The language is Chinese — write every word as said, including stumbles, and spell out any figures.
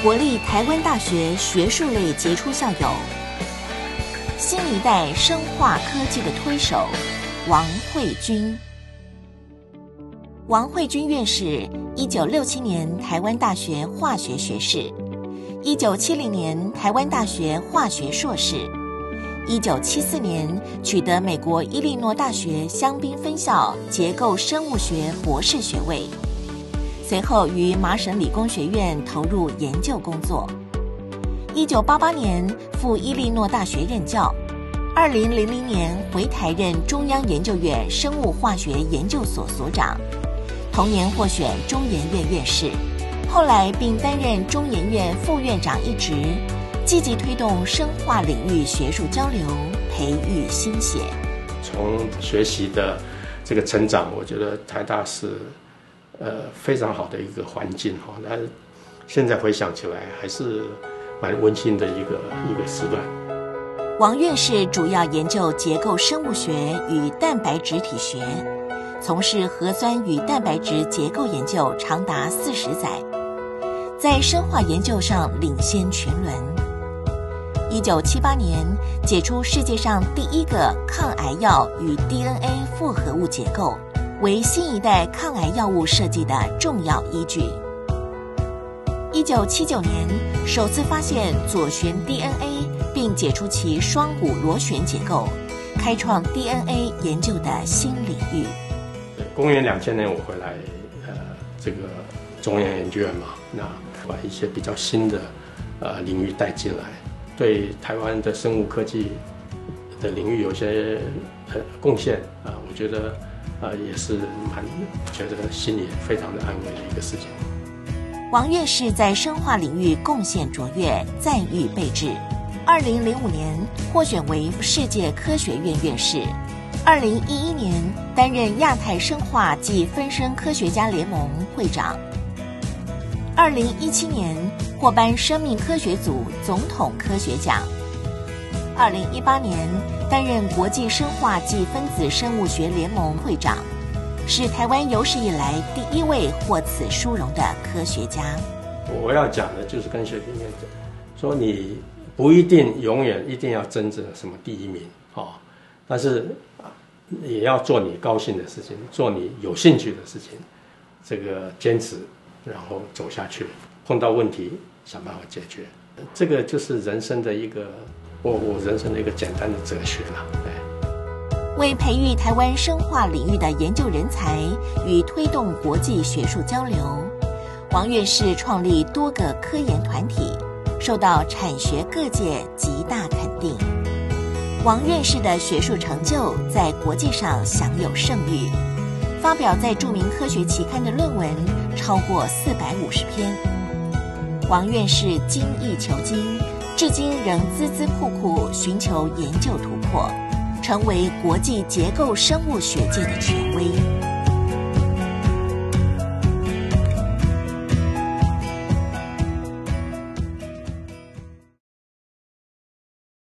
国立台湾大学学术类杰出校友，新一代生化科技的推手王惠君。王惠君院士，一九六七年台湾大学化学学士，一九七零年台湾大学化学硕士，一九七四年取得美国伊利诺大学香槟分校结构生物学博士学位。随后于麻省理工学院投入研究工作。一九八八年赴伊利诺大学任教，二零零零年回台任中央研究院生物化学研究所所长，同年获选中研院院士，后来并担任中研院副院长一职，积极推动生化领域学术交流，培育新血。 从学习的这个成长，我觉得台大是呃，非常好的一个环境哈，那现在回想起来还是蛮温馨的一个一个时段。 王院士主要研究结构生物学与蛋白质体学，从事核酸与蛋白质结构研究长达四十载，在生化研究上领先群伦。一九七八年解出世界上第一个抗癌药与 D N A 复合物结构，为新一代抗癌药物设计的重要依据。一九七九年，首次发现左旋 D N A， 并解出其双股螺旋结构，开创 D N A 研究的新领域。 公元两千年，我回来，呃，这个中央研究院嘛，那把一些比较新的呃领域带进来，对台湾的生物科技的领域有些呃贡献啊、呃，我觉得。呃，也是蛮觉得心里非常的安慰的一个事情。 王院士在生化领域贡献卓越，赞誉备至。二零零五年获选为世界科学院院士，二零一一年担任亚太生化暨分生科学家联盟会长，二零一七年获颁生命科学组总统科学奖，二零一八年担任国际生化暨分子生物学联盟会长，是台湾有史以来第一位获此殊荣的科学家。 我要讲的就是跟学弟妹讲，说你不一定永远一定要争着什么第一名，哦，但是也要做你高兴的事情，做你有兴趣的事情，这个坚持，然后走下去，碰到问题想办法解决，这个就是人生的一个。我我人生的一个简单的哲学了。 为培育台湾生化领域的研究人才与推动国际学术交流，王院士创立多个科研团体，受到产学各界极大肯定。王院士的学术成就在国际上享有盛誉，发表在著名科学期刊的论文超过四百五十篇。王院士精益求精，至今仍孜孜酷酷寻求研究突破，成为国际结构生物学界的权威。